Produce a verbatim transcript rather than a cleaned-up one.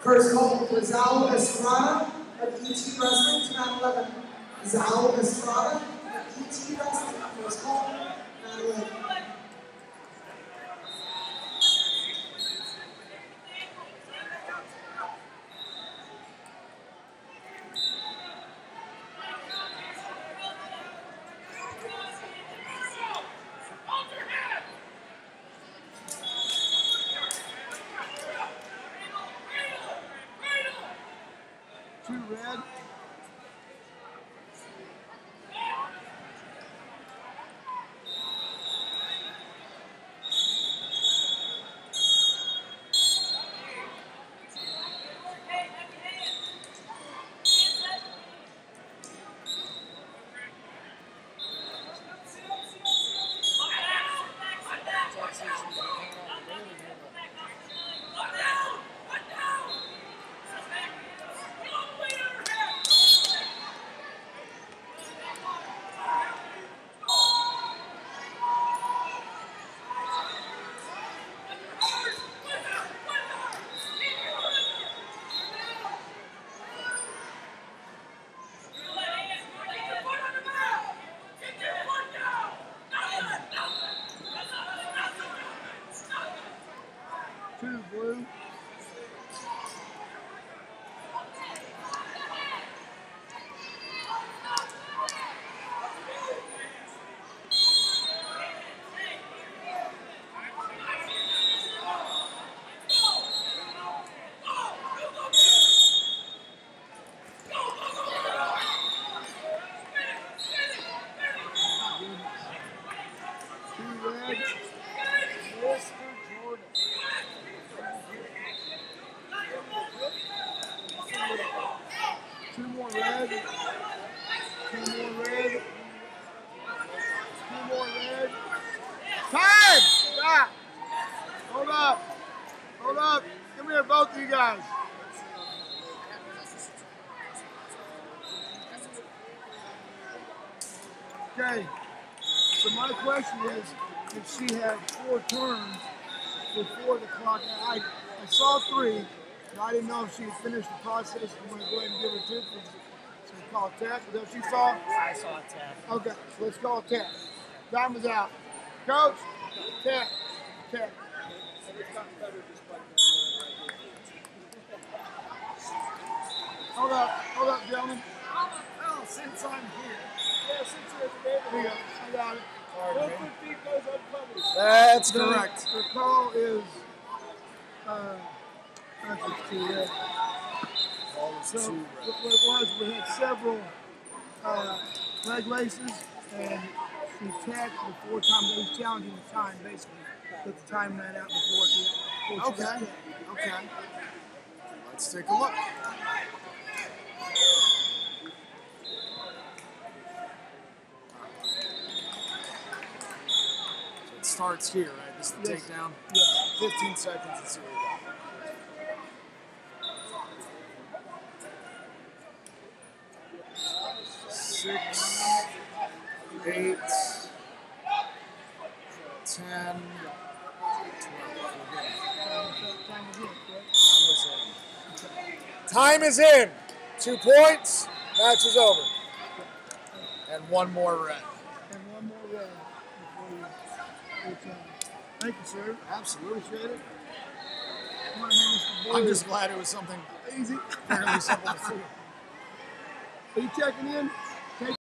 First call for Zal Estrada of E T Wrestling, two eleven. Zal Estrada of E T Wrestling. First call, nine eleven. Two red. Two blue. Two red. Mister Jordan. Two more red. Two more red. Two more red. Time! Stop! Hold up. Hold up. Come here, both of you guys. Okay. So my question is, if she had four turns before the clock, I, I saw three, but I didn't know if she had finished the process. I'm going to go ahead and give her two. So we call it tap. Is that what you saw? I saw a tap. Okay, so let's call it tap. Time is out. Coach, tap, tap. Hold up, hold up, gentlemen. Well, since I'm here. Yeah, since you're at the Here you go. I got it. Pardon me. feet goes unpunished. That's The- correct. The call is, uh, I think it's two red. All was So two what red. it was, we had several uh, leg laces, and she tagged before time. It was challenging the time, basically. But the time ran out before she, before she got Okay. tagged. Okay. Let's take a look. So it starts here, right? This is the Yes. takedown. Yes. fifteen seconds and see what we got. Six, eight, ten, twelve. Time again, correct? Time is in. Time is in. Two points. Match is over. And one more red. And one more red before you your time. Thank you, sir. Absolutely. Appreciate it. I'm gonna hand this to I'm Blue. just glad it was something Easy. fairly simple to see. Are you checking in?